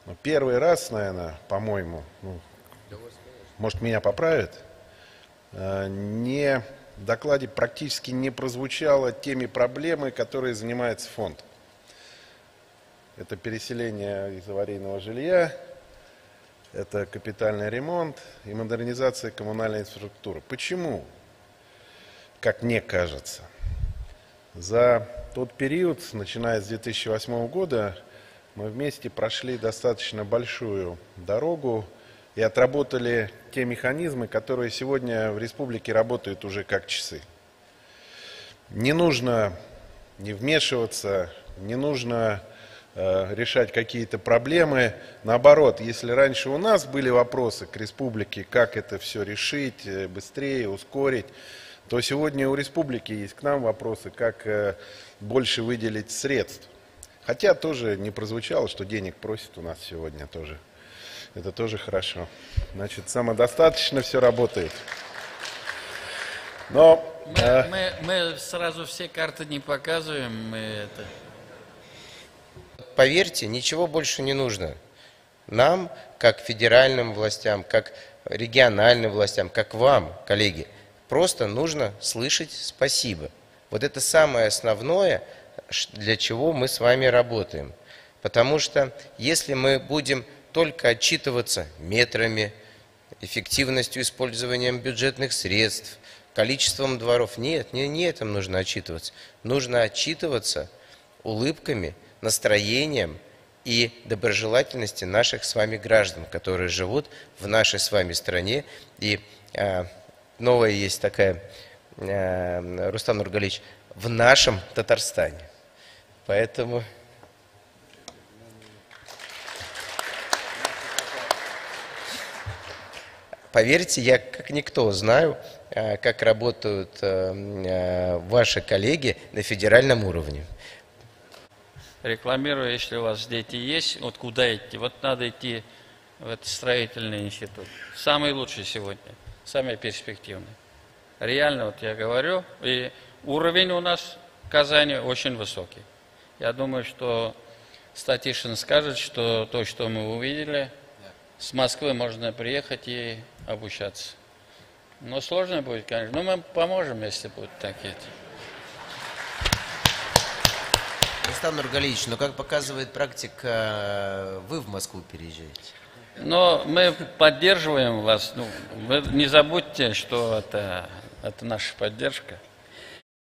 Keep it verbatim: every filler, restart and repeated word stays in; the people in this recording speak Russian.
Ну, первый раз, наверное, по-моему, ну, может, меня поправят, не, в докладе практически не прозвучало теми проблемы, которые занимается фонд. Это переселение из аварийного жилья, это капитальный ремонт и модернизация коммунальной инфраструктуры. Почему? Как мне кажется, за тот период, начиная с две тысячи восьмого года, мы вместе прошли достаточно большую дорогу и отработали те механизмы, которые сегодня в республике работают уже как часы. Не нужно не вмешиваться, не нужно э, решать какие-то проблемы. Наоборот, если раньше у нас были вопросы к республике, как это все решить, быстрее, ускорить, то сегодня у республики есть к нам вопросы, как э, больше выделить средств. Хотя тоже не прозвучало, что денег просят у нас сегодня тоже. Это тоже хорошо. Значит, самодостаточно все работает. Но мы, э... мы, мы сразу все карты не показываем. Мы это... Поверьте, ничего больше не нужно. Нам, как федеральным властям, как региональным властям, как вам, коллеги, просто нужно слышать спасибо. Вот это самое основное, для чего мы с вами работаем. Потому что если мы будем только отчитываться метрами, эффективностью использования бюджетных средств, количеством дворов, нет, не, не этим нужно отчитываться. Нужно отчитываться улыбками, настроением и доброжелательностью наших с вами граждан, которые живут в нашей с вами стране. И э, новая есть такая, э, Рустам Нургалиевич, в нашем Татарстане. Поэтому... Поверьте, я как никто знаю, как работают ваши коллеги на федеральном уровне. Рекламирую, если у вас дети есть, вот куда идти? Вот надо идти в этот строительный институт. Самый лучший сегодня, самый перспективный. Реально, вот я говорю, и уровень у нас в Казани очень высокий. Я думаю, что Статишин скажет, что то, что мы увидели, с Москвы можно приехать и обучаться. Но сложно будет, конечно. Но мы поможем, если будут такие. Рустам Нургалиевич, но как показывает практика, вы в Москву переезжаете? Но мы поддерживаем вас. Ну, вы не забудьте, что это, это наша поддержка.